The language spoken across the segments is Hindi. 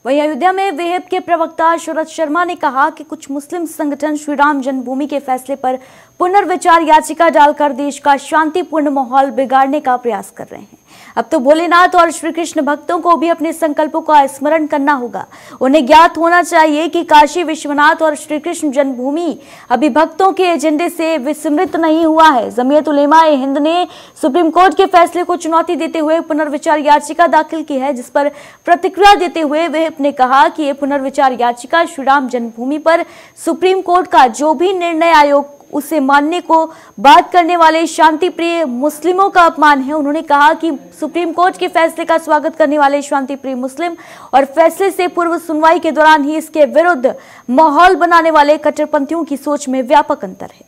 वहीं अयोध्या में वेहब के प्रवक्ता शरद शर्मा ने कहा कि कुछ मुस्लिम संगठन श्री राम जन्मभूमि के फैसले पर पुनर्विचार याचिका डालकर देश का शांतिपूर्ण माहौल बिगाड़ने का प्रयास कर रहे हैं। अब तो भोलेनाथ और श्री कृष्ण भक्तों को भी अपने संकल्पों का स्मरण करना होगा। उन्हें ज्ञात होना चाहिए कि काशी विश्वनाथ और श्री कृष्ण जन्मभूमि अभी भक्तों के एजेंडे से विस्मृत नहीं हुआ है। जमीयत उलेमा-ए हिंद ने सुप्रीम कोर्ट के फैसले को चुनौती देते हुए पुनर्विचार याचिका दाखिल की है, जिस पर प्रतिक्रिया देते हुए वेहब ने कहा कि यह पुनर्विचार याचिका श्री राम जन्मभूमि पर सुप्रीम कोर्ट का जो भी निर्णय आयोग उसे मानने को बात करने वाले शांति प्रिय मुस्लिमों का अपमान है। उन्होंने कहा कि सुप्रीम कोर्ट के फैसले का स्वागत करने वाले शांति प्रिय मुस्लिम और फैसले से पूर्व सुनवाई के दौरान ही इसके विरुद्ध माहौल बनाने वाले कट्टरपंथियों की सोच में व्यापक अंतर है।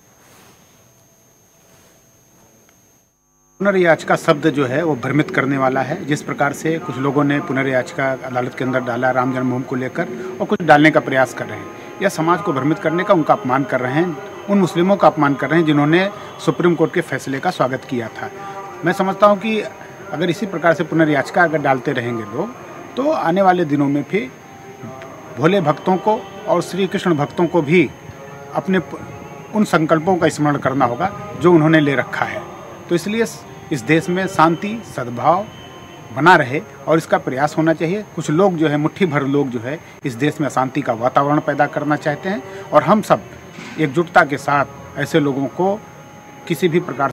पुनर्याचिका शब्द जो है वो भ्रमित करने वाला है। जिस प्रकार से कुछ लोगों ने पुनर्याचिका अदालत के अंदर डाला राम जन्मभूमि को लेकर और कुछ डालने का प्रयास कर रहे हैं, यह समाज को भ्रमित करने का, उनका अपमान कर रहे हैं, उन मुस्लिमों का अपमान कर रहे हैं जिन्होंने सुप्रीम कोर्ट के फैसले का स्वागत किया था। मैं समझता हूं कि अगर इसी प्रकार से पुनर्याचिका अगर डालते रहेंगे लोग, तो आने वाले दिनों में फिर भोले भक्तों को और श्री कृष्ण भक्तों को भी अपने उन संकल्पों का स्मरण करना होगा जो उन्होंने ले रखा है। तो इसलिए इस देश में शांति सद्भाव बना रहे और इसका प्रयास होना चाहिए। कुछ लोग जो है, मुट्ठी भर लोग जो है, इस देश में अशांति का वातावरण पैदा करना चाहते हैं और हम सब एकजुटता के साथ ऐसे लोगों को किसी भी प्रकार